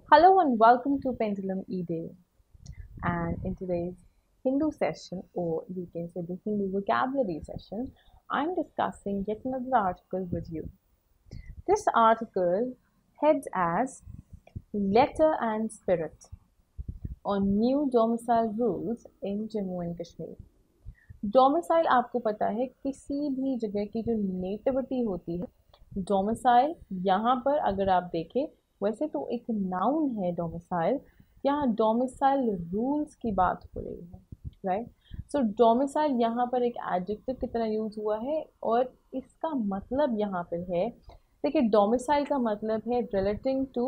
Hello and welcome to Pendulum E-Day. And in today's Hindu session, or we can say the Hindu vocabulary session, I'm discussing yet another article with you. This article heads as Letter and Spirit on New Domicile Rules in Jammu and Kashmir. Domicile आपको पता है किसी भी जगह की जो nativity होती है डोमिसाइल यहाँ पर अगर आप देखें वैसे तो एक नाउन है डोमिसाइल यहाँ डोमिसाइल रूल्स की बात हो रही है राइट सो डोमिसाइल यहाँ पर एक एडजेक्टिव की तरह यूज हुआ है और इसका मतलब यहाँ पर है देखिए डोमिसाइल का मतलब है relating to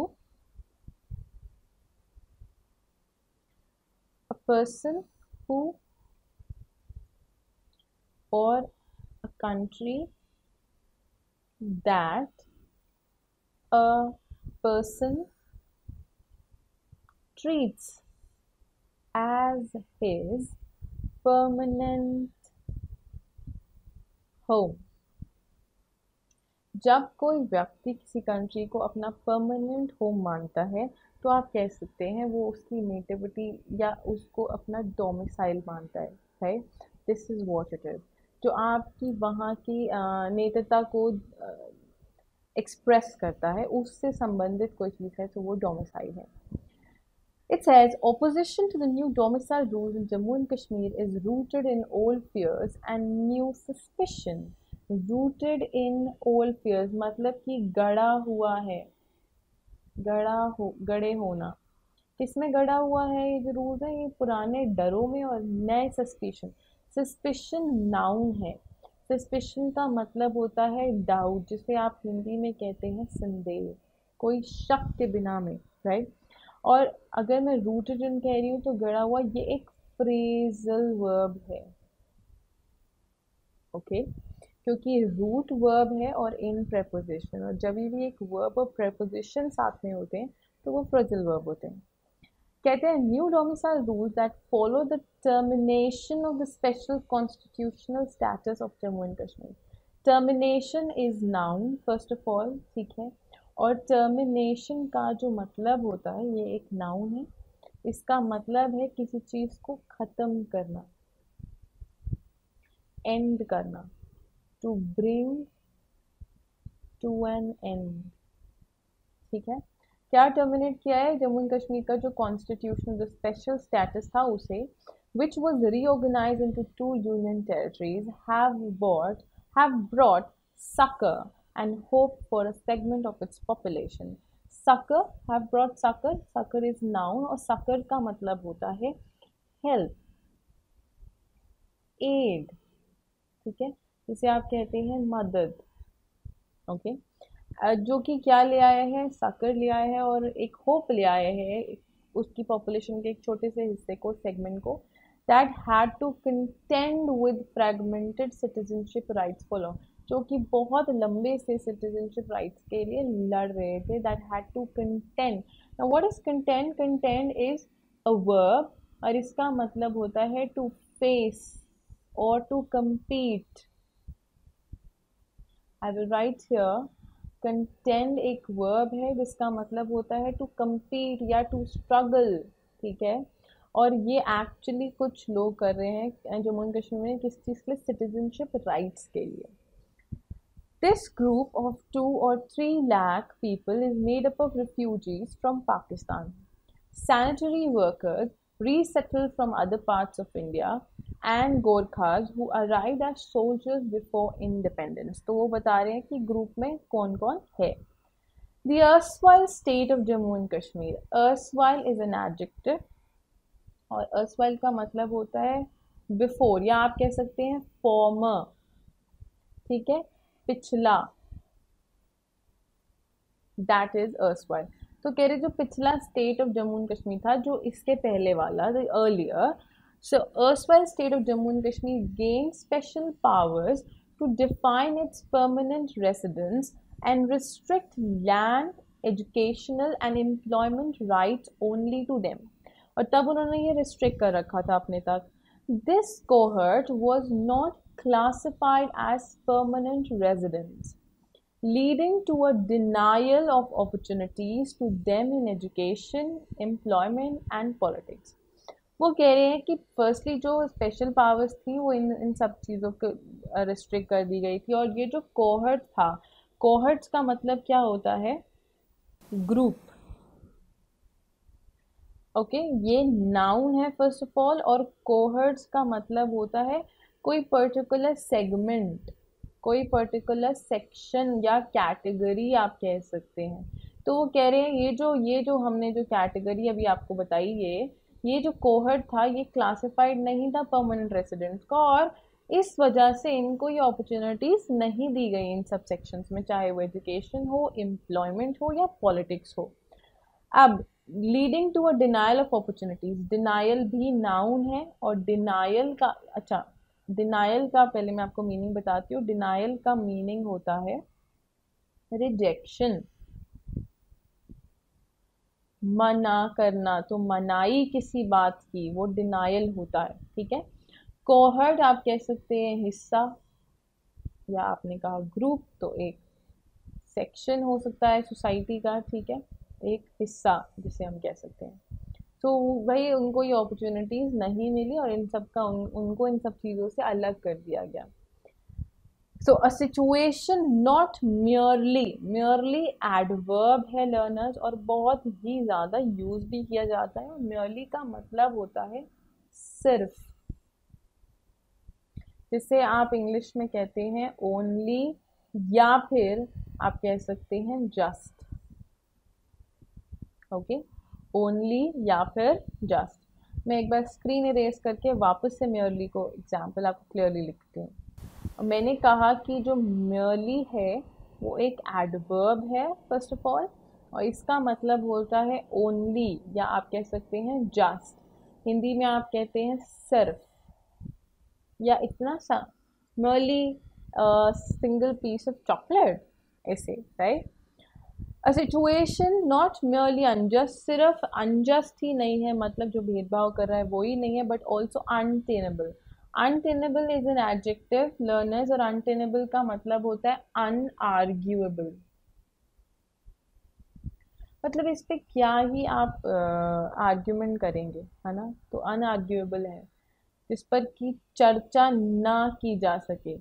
a person who or a country that a person treats as his permanent home. जब कोई व्यक्ति किसी कंट्री को अपना परमानेंट होम मानता है तो आप कह सकते हैं वो उसकी नेटिविटी या उसको अपना डोमिसाइल मानता है right this is what it is जो आपकी वहाँ की नेतृत्व को एक्सप्रेस करता है उससे संबंधित कोई चीज़ है तो वो डोमिसाइल है It says opposition to the new domicile rules in Jammu and Kashmir is rooted in old fears and new suspicion. Rooted in old fears मतलब कि गड़ा हुआ है गड़े होना किसमें गड़ा हुआ है ये जो रूल्स है ये पुराने डरों में और नए सस्पिशन नाउन है सस्पिशन का मतलब होता है डाउट जिसे आप हिंदी में कहते हैं संदेह कोई शक के बिना में राइट और अगर मैं रूटेड इन कह रही हूँ तो गड़ा हुआ ये एक फ्रेजल वर्ब है ओके क्योंकि रूट वर्ब है और इन प्रेपोजिशन और जब भी एक वर्ब और प्रेपोजिशन साथ में होते हैं तो वो फ्रेजल वर्ब होते हैं कहते हैं new domicile rules that follow the termination of the special constitutional status of Jammu and Kashmir termination is noun first of all ठीक है और टर्मिनेशन का जो मतलब होता है ये एक नाउन है इसका मतलब है किसी चीज़ को ख़त्म करना एंड करना to bring to an end ठीक है क्या टर्मिनेट किया है जम्मू एंड कश्मीर का जो कॉन्स्टिट्यूशनल जो स्पेशल स्टेटस था उसे which was reorganized into two union territories have brought succor and hope for a segment of its population. Succor have brought succor. Succor is noun और succor का मतलब होता है help, aid, ठीक है जिसे आप कहते हैं मदद ओके जो कि क्या ले आया है succor ले आया है और एक hope ले आया है उसकी पॉपुलेशन के एक छोटे से हिस्से को सेगमेंट को that had to contend with fragmented citizenship rights for long जो कि बहुत लंबे से सिटीजनशिप राइट्स के लिए लड़ रहे थे that had to contend now what is contend contend is a verb और इसका मतलब होता है टू फेस और to compete I will write here contend एक वर्ब है जिसका मतलब होता है टू compete या टू स्ट्रगल ठीक है और ये एक्चुअली कुछ लोग कर रहे हैं जम्मू एंड कश्मीर में किस चीज़ के लिए सिटीजनशिप राइट्स के लिए This group of 2 or 3 lakh people is made up of refugees from Pakistan, sanitary workers resettled from other parts of India, and Gorkhas who arrived as soldiers before independence. तो वो बता रहे हैं कि group में कौन कौन है The erstwhile state of Jammu and Kashmir. Erstwhile is an adjective और erstwhile का मतलब होता है before या आप कह सकते हैं former ठीक है पिछला दैट इज erstwhile तो कह रहे जो पिछला state of Jammu and Kashmir था जो इसके पहले वाला the earlier so erstwhile state of Jammu and Kashmir gain special powers to define its permanent residence and restrict land educational and employment rights only to them और तब उन्होंने ये रिस्ट्रिक्ट कर रखा था अपने तक this cohort was not classified as permanent residents. leading to a denial of opportunities to them in education, employment and politics. वो कह रहे हैं कि फर्स्टली जो स्पेशल पावर्स थी वो इन सब चीज़ों को रिस्ट्रिक्ट कर दी गई थी, और ये जो कोहर्ट था, कोहर्ट्स का मतलब क्या होता है? ग्रुप। ओके, ये नाउन है फर्स्ट ऑफ ऑल, और कोहर्ट्स का मतलब होता है कोई पर्टिकुलर सेगमेंट, कोई पर्टिकुलर सेक्शन या कैटेगरी आप कह सकते हैं। तो वो कह रहे हैं ये जो हमने जो कैटेगरी अभी आपको बताई, ये जो कोहर्ट था ये क्लासिफाइड नहीं था परमानेंट रेसिडेंट्स का, और इस वजह से इनको ये अपॉर्चुनिटीज नहीं दी गई इन सब सेक्शंस में, चाहे वो एजुकेशन हो, एम्प्लॉयमेंट हो या पॉलिटिक्स हो। अब leading to a denial of opportunities, denial भी नाउन है, और डिनायल का, अच्छा डिनायल का पहले मैं आपको मीनिंग बताती हूँ। डिनायल का मीनिंग होता है रिजेक्शन, मना करना, तो मनाई किसी बात की वो डिनायल होता है, ठीक है। कोहर्ट आप कह सकते हैं हिस्सा, या आपने कहा ग्रुप तो एक सेक्शन हो सकता है सोसाइटी का, ठीक है, एक हिस्सा जिसे हम कह सकते हैं। तो वही उनको ये अपॉर्चुनिटीज नहीं मिली, और इन सब का उनको इन सब चीज़ों से अलग कर दिया गया। So a situation not merely adverb है लर्नर्स, और बहुत ही ज़्यादा यूज भी किया जाता है। म्योरली का मतलब होता है सिर्फ, जिसे आप इंग्लिश में कहते हैं ओनली, या फिर आप कह सकते हैं जस्ट। ओके, ओनली या फिर जस्ट। मैं एक बार स्क्रीन इरेज करके वापस से म्योरली को एग्जाम्पल आपको क्लियरली लिखती हूँ। मैंने कहा कि जो म्योरली है वो एक एडवर्ब है फर्स्ट ऑफ ऑल, और इसका मतलब होता है ओनली, या आप कह सकते हैं जस्ट। हिंदी में आप कहते हैं सिर्फ, या इतना सा, merely a single piece of chocolate, ऐसे, right. A situation not merely unjust, सिर्फ unjust ही नहीं है, मतलब जो भेदभाव कर रहा है वो ही नहीं है, but also untenable। untenable is an adjective learners, और untenable का मतलब होता है unarguable। मतलब इस पे क्या ही आप आर्ग्यूमेंट करेंगे, है ना। तो अनआर्ग्यूएबल है, जिस पर की चर्चा ना की जा सके,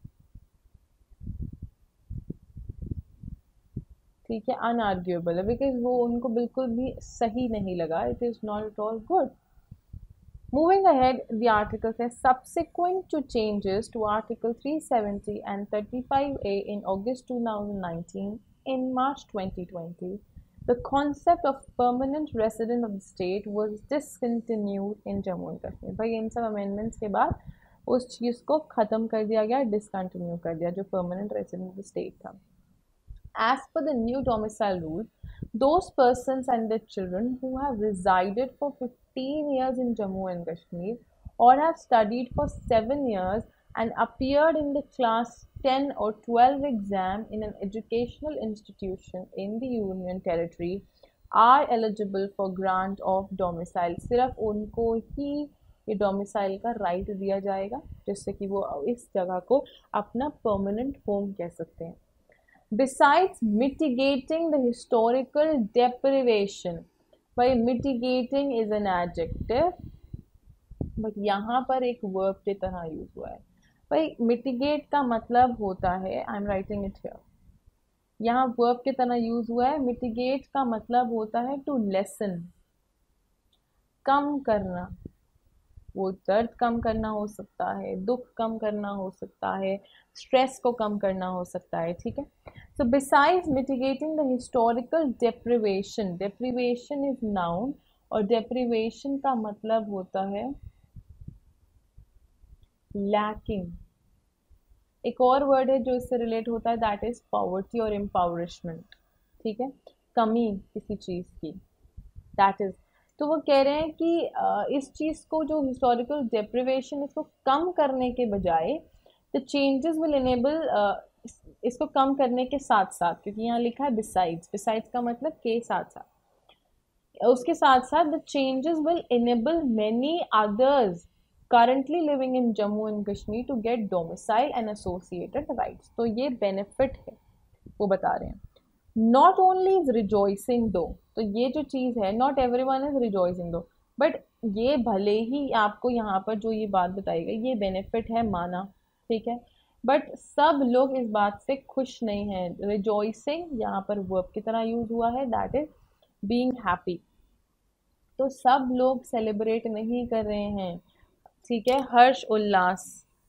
ठीक है, अनआर्ग्यूएबल है, बिकॉज वो उनको बिल्कुल भी सही नहीं लगा, it is not at all good. Moving ahead, the article says subsequent to changes to Article 370 and 35A in August 2019, in March 2020, the concept of permanent resident of the state was discontinued in Jammu and Kashmir। भाई इन सब amendments के बाद उस चीज़ को ख़त्म कर दिया गया, डिसकंटिन्यू कर दिया, जो permanent resident of the state था। As per the new domicile rule, those persons and their children who have resided for 15 years in Jammu and Kashmir, or have studied for 7 years and appeared in the class 10 or 12 exam in an educational institution in the Union Territory are eligible for grant of domicile। सिर्फ उनको ही ये domicile का right दिया जाएगा, जिससे कि वो इस जगह को अपना परमानेंट होम कह सकते हैं। Besides mitigating the historical deprivation, by mitigating is an adjective, but यहाँ पर एक verb की तरह यूज हुआ है। भाई mitigate का मतलब होता है, I am writing it here, यहाँ verb की तरह यूज हुआ है। mitigate का मतलब होता है to lessen, कम करना, वो दर्द कम करना हो सकता है, दुख कम करना हो सकता है, स्ट्रेस को कम करना हो सकता है, ठीक है। So besides mitigating the historical deprivation, deprivation is noun, और deprivation का मतलब होता है lacking। एक और वर्ड है जो इससे रिलेट होता है, दैट इज पॉवर्टी और एम्पावरिशमेंट, ठीक है, कमी किसी चीज़ की, दैट इज। तो वो कह रहे हैं कि इस चीज़ को, जो हिस्टोरिकल डेप्रिवेशन, इसको कम करने के बजाय द चेंजेस विल इनेबल, इसको कम करने के साथ साथ, क्योंकि यहाँ लिखा है बिसाइड्स, बिसाइड्स का मतलब के साथ साथ, उसके साथ साथ the changes will enable many others currently living in Jammu and Kashmir to get domicile and associated rights। तो ये बेनिफिट है, वो बता रहे हैं। नॉट ओनली इज रिजॉइसिंग दो, तो ये जो चीज़ है, not everyone is rejoicing though, but ये भले ही आपको यहाँ पर जो ये बात बताई गई ये बेनिफिट है माना, ठीक है, बट सब लोग इस बात से खुश नहीं हैं। रिजॉइसिंग यहाँ पर वर्ब की तरह यूज हुआ है, दैट इज बीइंग हैप्पी, तो सब लोग सेलिब्रेट नहीं कर रहे हैं, ठीक है, हर्ष उल्लास,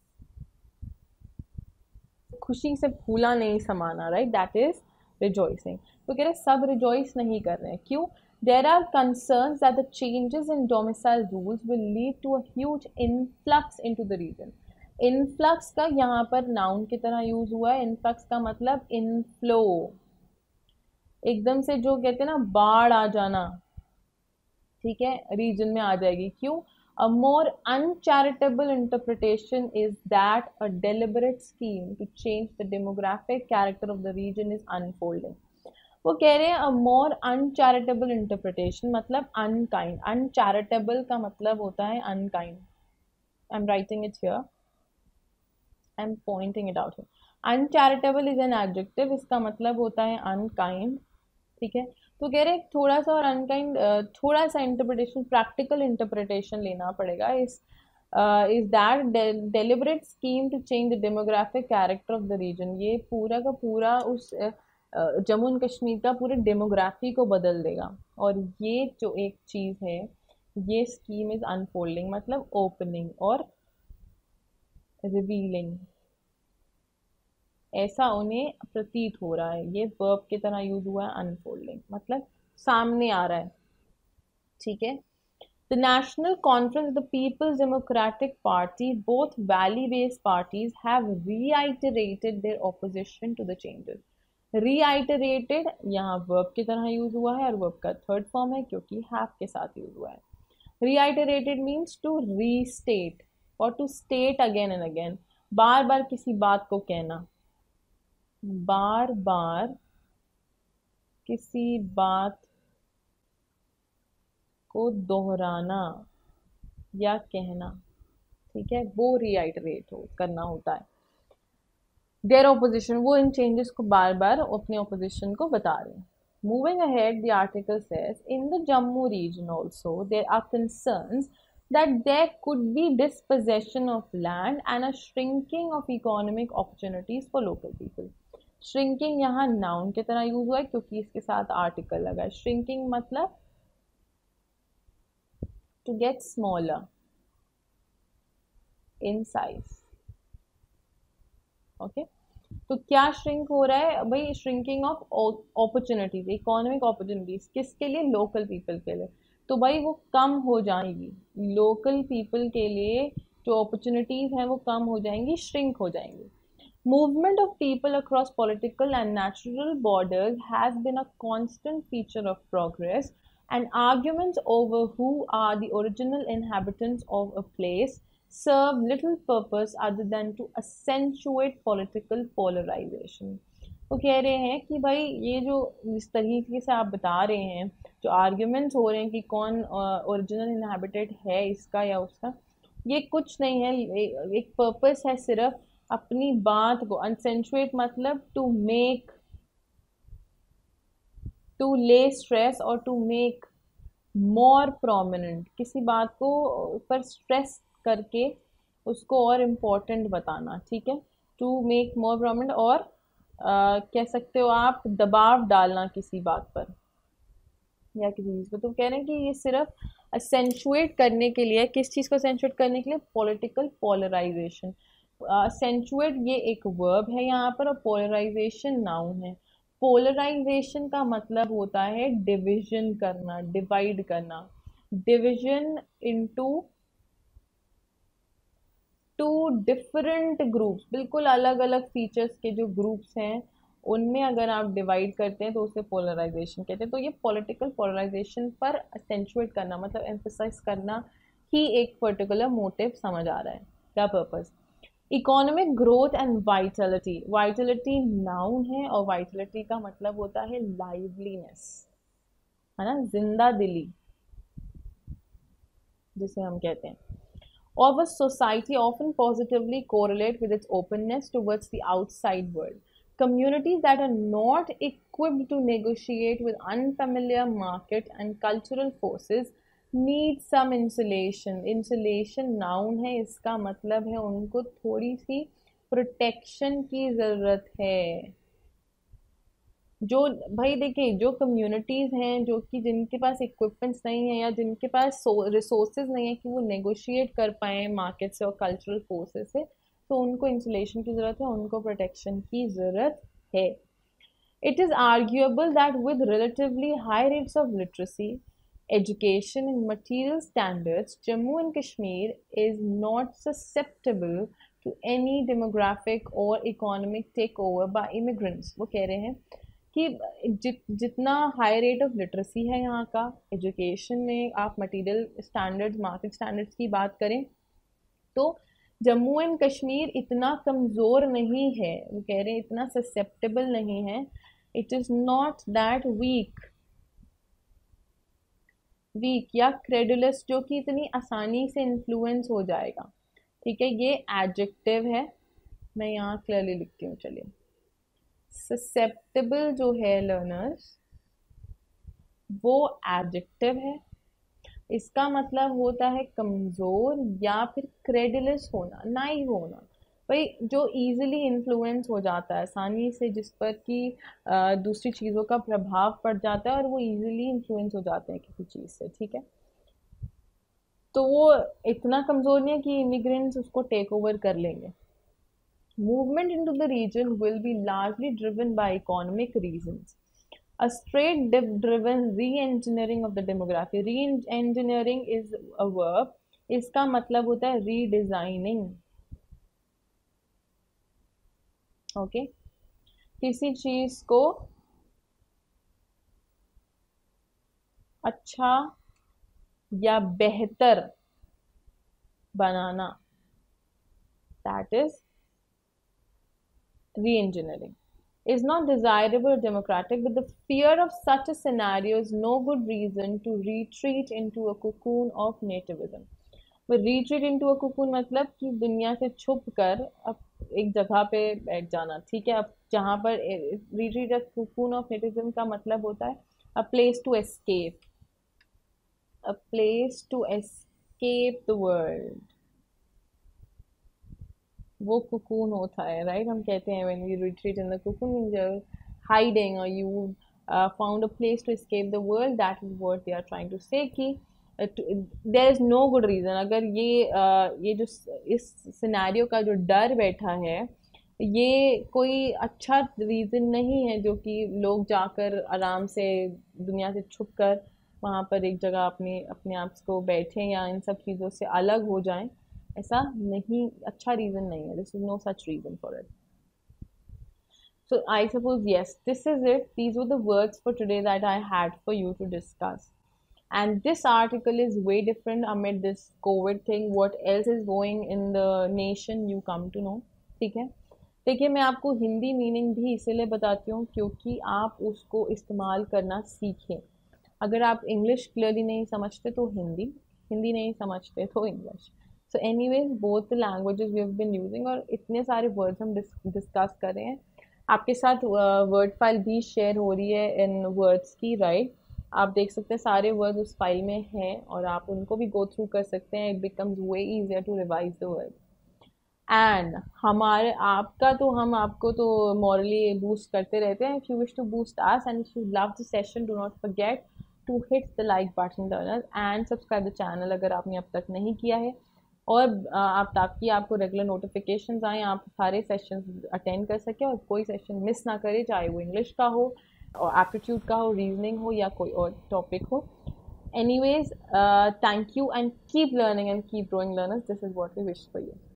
खुशी से फूला नहीं समाना, राइट, दैट इज रिजॉइसिंग। तो कह रहे सब रिजॉइस नहीं कर रहे हैं, क्यों? There are concerns that the changes in domicile rules will lead to a huge influx into the region. Influx का यहाँ पर नाउन की तरह यूज हुआ है। इनफ्लक्स का मतलब इनफ्लो, एकदम से जो कहते हैं ना बाढ़ आ जाना, ठीक है, रीजन में आ जाएगी। क्यों? A more uncharitable interpretation is that a deliberate scheme to change the demographic character of the region is unfolding. वो कह रहे हैं a more uncharitable interpretation मतलब unkind. Uncharitable का मतलब होता है unkind. I'm writing it here. I'm pointing it out here. Uncharitable is an adjective. इसका मतलब होता है unkind. ठीक है, तो कह रहे थोड़ा सा और अनकाइंड, थोड़ा सा इंटरप्रिटेशन, प्रैक्टिकल इंटरप्रिटेशन लेना पड़ेगा। Is that deliberate scheme to change the demographic character of the region. ये पूरा का पूरा उस जम्मू एंड कश्मीर का पूरे डेमोग्राफी को बदल देगा। और ये जो एक चीज़ है, ये स्कीम इज अनफोल्डिंग मतलब ओपनिंग और रिवीलिंग, ऐसा उन्हें प्रतीत हो रहा है। ये वर्ब की तरह यूज हुआ है अनफोल्डिंग, मतलब सामने आ रहा है, ठीक है। The National Conference of the People's Democratic Party, both valley based parties have reiterated their opposition to the changes. Reiterated यहाँ वर्ब की तरह यूज हुआ है और वर्ब का थर्ड फॉर्म है क्योंकि हैव के साथ यूज हुआ है। रीआइटरेटेड मीन्स टू रीस्टेट और to state again and again, बार बार किसी बात को कहना, बार बार किसी बात को दोहराना या कहना, ठीक है, वो रीआइटरेट करना होता है। देयर ऑपोजिशन, वो इन चेंजेस को बार बार अपने ऑपोजिशन को बता रहे हैं। Moving ahead the article says in the Jammu region also there are concerns that there could be dispossession of land and a shrinking of economic opportunities for local people. Shrinking यहाँ noun की तरह use हुआ है क्योंकि इसके साथ article लगा है। श्रिंकिंग मतलब to get smaller in size, okay. तो क्या श्रिंक हो रहा है भाई? Shrinking of opportunities, economic opportunities, किसके लिए? लोकल पीपल के लिए। तो भाई वो कम हो जाएंगी, लोकल पीपल के लिए जो अपॉर्चुनिटीज हैं वो कम हो जाएंगी, श्रिंक हो जाएंगी। Movement of people across political and natural borders has been a constant feature of progress, and arguments over who are the original inhabitants of a place serve little purpose other than to accentuate political polarization. वो कह रहे हैं कि भाई ये जो इस तरीके से आप बता रहे हैं, जो आर्ग्यूमेंट्स हो रहे हैं कि कौन ओरिजिनल इनहैबिटेट है इसका या उसका, ये कुछ नहीं है, एक पर्पस है सिर्फ अपनी बात को अनसेंचुएट मतलब to make, to lay stress और टू मेक मोर प्रोमिनेंट, किसी बात को पर स्ट्रेस करके उसको और इम्पोर्टेंट बताना, ठीक है, टू मेक मोर प्रोमिनेंट, और कह सकते हो आप दबाव डालना किसी बात पर या किसी चीज़ पर। तो कह रहे हैं कि ये सिर्फ असेंचुएट करने के लिए, किस चीज़ को असेंचुएट करने के लिए? Political polarisation. असेंचुएट ये एक वर्ब है यहाँ पर और पोलराइजेशन नाउन है। पोलराइजेशन का मतलब होता है डिविजन करना, डिवाइड करना, division into two different groups, बिल्कुल अलग अलग फीचर्स के जो ग्रुप्स हैं उनमें अगर आप डिवाइड करते हैं तो उसे पोलराइजेशन कहते हैं। तो ये पॉलिटिकल पोलराइजेशन पर असेंचुएट करना मतलब एम्फसाइज करना ही एक पर्टिकुलर मोटिव समझ आ रहा है। क्या purpose? Economic growth and vitality, vitality noun है और वाइटलिटी का मतलब होता है लाइवलीनेस, है ना, जिंदा दिली जिसे हम कहते हैं। Of a society often positively correlate with its openness towards the outside world. Communities that are not equipped to negotiate with unfamiliar market and cultural forces need some insulation. Insulation noun है, इसका मतलब है उनको थोड़ी सी protection की ज़रूरत है. जो भाई देखिए, जो कम्युनिटीज़ हैं जो कि जिनके पास इक्विपमेंट्स नहीं है या जिनके पास रिसोर्सेज नहीं है कि वो नेगोशिएट कर पाए मार्केट से और कल्चरल फोर्सेस से, तो उनको इंसुलेशन की ज़रूरत है, उनको प्रोटेक्शन की ज़रूरत है. It is arguable that with relatively high rates of literacy, education and material standards, Jammu and Kashmir is not susceptible to any demographic or economic takeover by immigrants. वो कह रहे हैं कि जितना हाई रेट ऑफ लिटरेसी है यहाँ का, education में आप मटेरियल स्टैंडर्ड्स, मार्केट स्टैंडर्ड्स की बात करें, तो जम्मू एंड कश्मीर इतना कमज़ोर नहीं है. वो कह रहे हैं इतना ससेप्टेबल नहीं है. It is not that weak या क्रेडुलस जो कि इतनी आसानी से इन्फ्लुएंस हो जाएगा. ठीक है, ये एडजेक्टिव है, मैं यहाँ क्लियरली लिखती हूँ. चलिए, ससेप्टेबल जो है लर्नर्स, वो एडजेक्टिव है. इसका मतलब होता है कमज़ोर या फिर क्रेडुलस होना, नाइव होना. भाई जो इजीली इन्फ्लुएंस हो जाता है आसानी से, जिस पर कि दूसरी चीज़ों का प्रभाव पड़ जाता है और वो इजीली इन्फ्लुएंस हो जाते हैं किसी चीज़ से. ठीक है, तो वो इतना कमज़ोर नहीं है कि इमिग्रेंट्स उसको टेक ओवर कर लेंगे. Movement into the region will be largely driven by economic reasons. A straight-driven re-engineering of the demography. Re-engineering is a verb. इसका मतलब होता है redesigning. Okay? किसी चीज को अच्छा या बेहतर बनाना, that is re-engineering, is not desirable or democratic, but the fear of such a scenario is no good reason to retreat into a cocoon of nativism. retreat into a cocoon मतलब कि दुनिया से छुप कर अब एक जगह पे बैठ जाना. ठीक है, अब जहाँ पर retreat a cocoon of nativism का मतलब होता है a place to escape, a place to escape the world. वो cocoon होता है, राइट. हम कहते हैं when we retreat in the cocoon, you're hiding or you found a place to escape the world. That is what they are trying to say कि there is no good reason. अगर ये जो इस scenario का जो डर बैठा है, ये कोई अच्छा रीज़न नहीं है जो कि लोग जाकर आराम से दुनिया से छुप कर वहाँ पर एक जगह अपने आप को बैठें या इन सब चीज़ों से अलग हो जाएं. ऐसा नहीं, अच्छा रीज़न नहीं है. This is no such reason for it. So I suppose yes, this is it. These were the words for today that I had for you to discuss. And this article is way different amid this COVID thing. What else is going in the nation, you come to know. ठीक है, देखिए मैं आपको Hindi meaning भी इसलिए बताती हूँ क्योंकि आप उसको इस्तेमाल करना सीखें. अगर आप इंग्लिश क्लियरली नहीं समझते तो हिंदी नहीं समझते तो English. So anyways both the languages we have been using, और इतने सारे वर्ड्स हम डिस्कस कर रहे हैं. आपके साथ वर्ड फाइल भी शेयर हो रही है इन वर्ड्स की, राइट. आप देख सकते हैं सारे वर्ड्स उस फाइल में हैं और आप उनको भी गो थ्रू कर सकते हैं. It becomes way easier to revise the word. And हम आपको तो मॉरली बूस्ट करते रहते हैं. If you wish to boost us and if you love the session, do not forget to hit the like button learners and subscribe the channel अगर आपने अब तक नहीं किया है. और ताकि आपको रेगुलर नोटिफिकेशंस आएँ, आप सारे सेशंस अटेंड कर सकें और कोई सेशन मिस ना करें, चाहे वो इंग्लिश का हो और एप्टीट्यूड का हो, रीजनिंग हो या कोई और टॉपिक हो. Anyways, thank you and keep learning and keep growing, learners. This is what we wish for you.